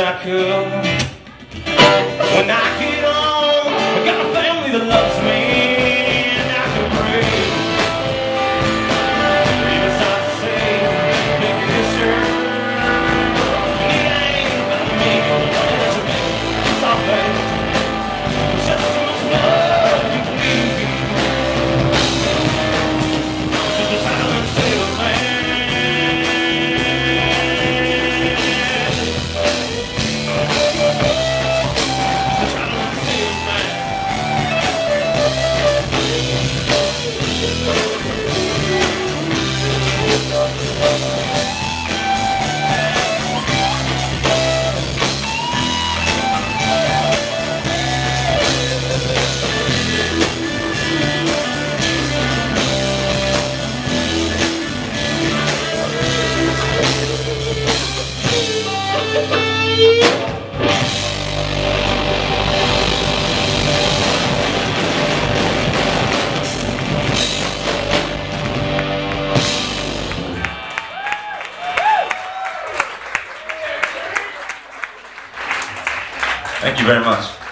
I could. When I get home, I got a family that loves me, and I can breathe. Even start to say, make it history. And it ain't about me, it's a soft face. Just so much love you can give. Just a silent salesman. Thank you very much.